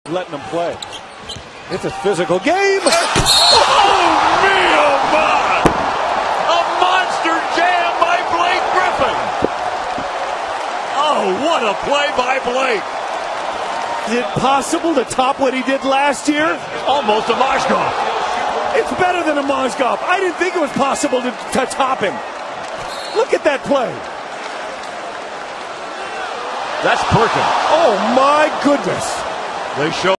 letting them play. It's a physical game. Oh, me, oh, my! A monster jam by Blake Griffin. Oh, what a play by Blake. Is it possible to top what he did last year? Almost a Mozgov. It's better than a Mozgov. I didn't think it was possible to top him. Look at that play. That's Perkins. Oh, my goodness. They show